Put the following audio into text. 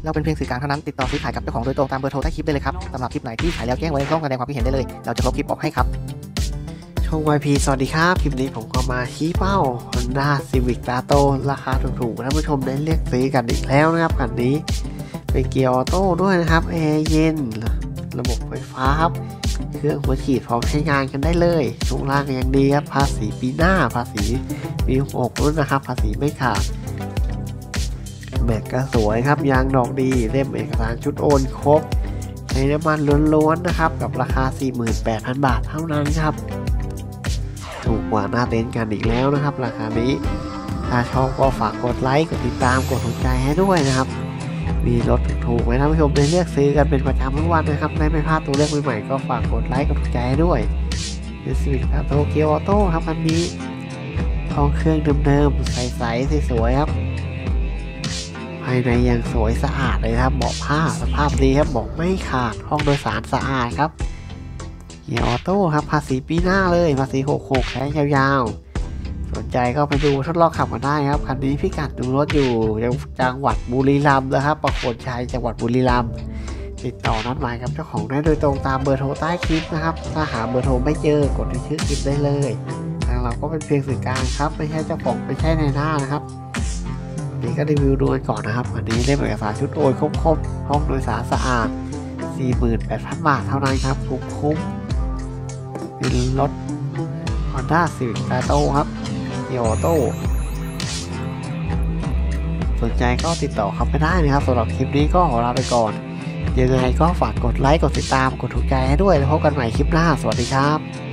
เราเป็นเพียงสื่อกลางเท่านั้นติดต่อซื้อขายกับเจ้าของโดยตรงตามเบอร์โทรใต้คลิปได้เลยครับสำหรับคลิปไหนที่ขายแล้วแจ้งไว้ในช่องแสดงความคิดเห็นได้เลยเราจะลบคลิปออกให้ครับช่อง YP สวัสดีครับคลิปนี้ผมก็มาชี้เป้า Honda Civic Tato ราคาถูกๆท่านผู้ชมได้เลือกซื้อกันอีกแล้วนะครับคันนี้เป็นเกียร์ออโต้ด้วยนะครับแอร์เย็นระบบไฟฟ้าครับเครื่องหัวฉีดพร้อมใช้งานกันได้เลยช่วงล่างยังดีครับภาษีปีหน้าภาษีปี6รุ่นนะครับภาษีไม่ขาดแม็กก็สวยครับยางดอกดีเล่มเอกสารชุดโอนครบใช้น้ำมันล้วนๆนะครับกับราคา 48,000 บาทเท่านั้นครับถูกกว่าหน้าเต็นท์กันอีกแล้วนะครับราคานี้ถ้าชอบก็ฝากกดไลค์กดติดตามกดถูกใจให้ด้วยนะครับมีรถถูกๆไว้ท่านผู้ชมได้เลือกซื้อกันเป็นประจำทุกวันนะครับได้ไม่พลาดตัวเลือกใหม่ๆก็ฝากกดไลค์กดถูกใจให้ด้วยเป็นซีวิคโตเกียวออโต้ครับคันนี้ท้องเครื่องเดิมๆใสๆสวยๆครับภายในยังสวยสะอาดเลยครับเบาะผ้าสภาพดีครับเบาะไม่ขาดห้องโดยสารสะอาดครับเกียร์ออโต้ครับภาษีปีหน้าเลยภาษี66ใช้ยาวๆสนใจก็ไปดูทดลองขับมาได้ครับคันนี้พิกัดดูรถอยู่จังหวัดบุรีรัมย์นะครับประโคนชัยจังหวัดบุรีรัมย์ติดต่อนัดหมายกับเจ้าของได้โดยตรงตามเบอร์โทรใต้คลิปนะครับถ้าหาเบอร์โทรไม่เจอกดที่ชื่อคลิปได้เลยทางเราก็เป็นเพียงสื่อกลางครับไม่ใช่เจ้าของไม่ใช่ในหน้านะครับนี่ก็รีวิวดูกันก่อนนะครับอันนี้ได้เอกสารชุดโอนครบห้องโดยสารสะอาด 48,000 บาทเท่านั้นครับคุ้มเป็นรถ Honda Civic Tato ครับเกียร์ออโต้สนใจก็ติดต่อเขาไปได้นะครับสำหรับคลิปนี้ก็ขอลาไปก่อนยังไงก็ฝากกดไลค์กดติดตามกดถูกใจให้ด้วยแล้วพบกันใหม่คลิปหน้าสวัสดีครับ